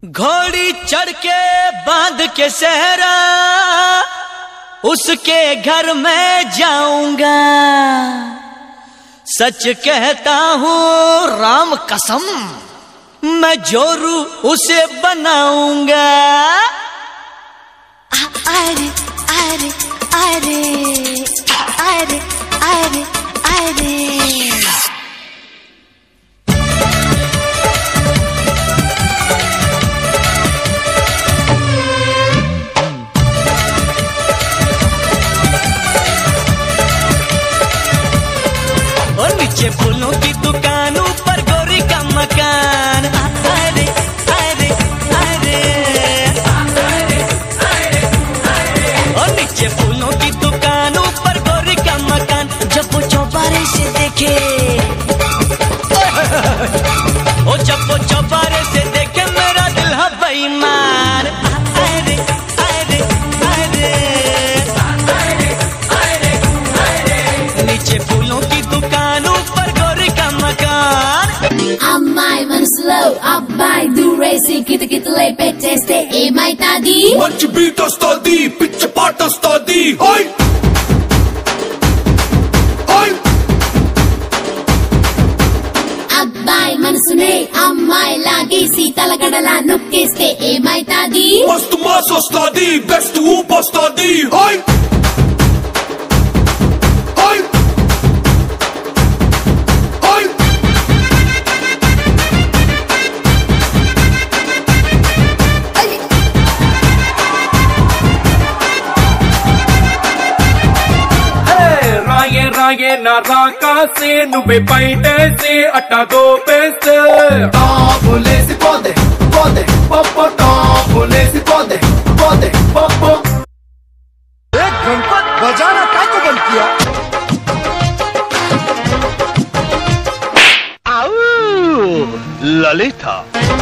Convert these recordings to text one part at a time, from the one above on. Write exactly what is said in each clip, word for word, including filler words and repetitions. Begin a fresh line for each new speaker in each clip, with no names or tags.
घोड़ी चढ़ के बांध के सहरा उसके घर में जाऊंगा। सच कहता हूँ राम कसम, मैं जोरू उसे बनाऊंगा।
अरे अरे अरे अरे अरे अरे
और नीचे फूलों की दुकान, ऊपर गोरी का मकान। अरे अरे अरे और नीचे फूलों की दुकान, ऊपर गोरी का मकान।
जब वो चौबारे से देखे
ओ जब वो चौबारे से देखे मेरा दिल है बेईमान। अरे अरे अरे नीचे फूलों की दुकान, ऊपर गोरी का मकान।
అమ్మాయి మనసులో అబ్బాయి దూరేసి కితకితలై పెట్టేస్తే ఏమైతాది?
మంచి బీట్ వస్తాది, పిచ్చ పాట వస్తాది. ఓయ్ ఓయ్
అబ్బాయి మనసునే అమ్మాయి లాగేసి తలగడలా నొక్కేస్తే ఏమైతాది?
మస్తు మాస్ వస్తాది, బెస్ట్ ఊప్ వస్తాది. ఓయ్ ఓయ్ ఓయ్
రాయే రాయే నా రాకాసే నువ్వే బయటేసి అట్టా దోపేస్తే
టాపులేసి పోదే పోదే పప్ప టాపులేసి పోదే పోదే పప్ప. एक गणपत बजाना क्या को बंद किया?
आओ ललिता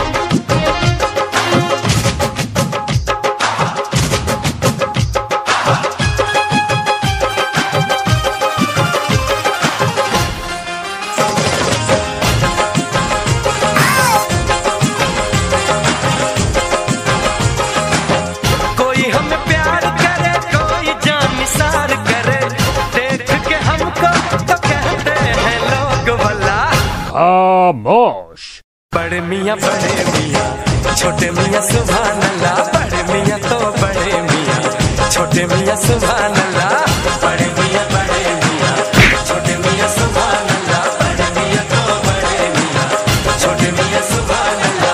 कोई हमें प्यार करे, कोई जान निसार करे, देख के हमको तो कहते हैं लोग भला।
खामोश।
बड़े मियाँ बड़े मियाँ छोटे मियाँ सुभान अल्लाह। बड़े मियाँ तो बड़े मियाँ छोटे मियाँ सुभान अल्लाह। बड़े मियाँ बड़े मियाँ छोटे मियाँ सुभान अल्लाह। बड़े मियाँ तो बड़े मियाँ छोटे मियाँ सुभान अल्लाह।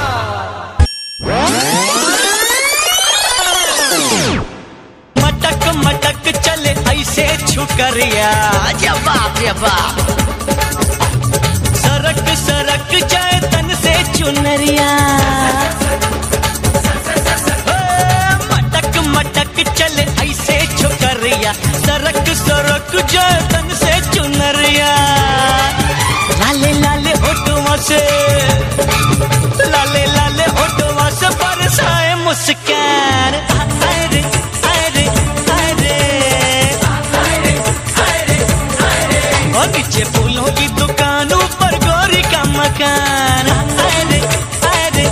मटक मटक चले ऐसे छुकरिया, जवाब जवाब। सरक सरक जाए तन से चुनरिया। मटक मटक चले ऐसे छुकरिया, सरक सरक जाए तन से चुनरिया। लाले लाले होठों से लाले लाले होठों से बरसाए मुस्कान। अरे अरे अरे और नीचे फूलों की दुकान, ऊपर गोरी का मकान। अरे अरे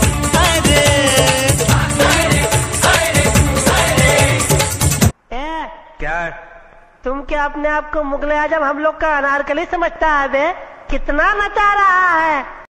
अरे
क्या तुम क्या अपने आप को मुगले आजम हम लोग का अनारकली समझता है बे? कितना नचा रहा है।